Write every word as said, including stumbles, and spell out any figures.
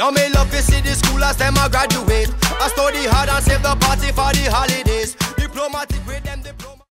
Now me love to see the school as them a graduate. I study hard and save the party for the holidays. Diplomatic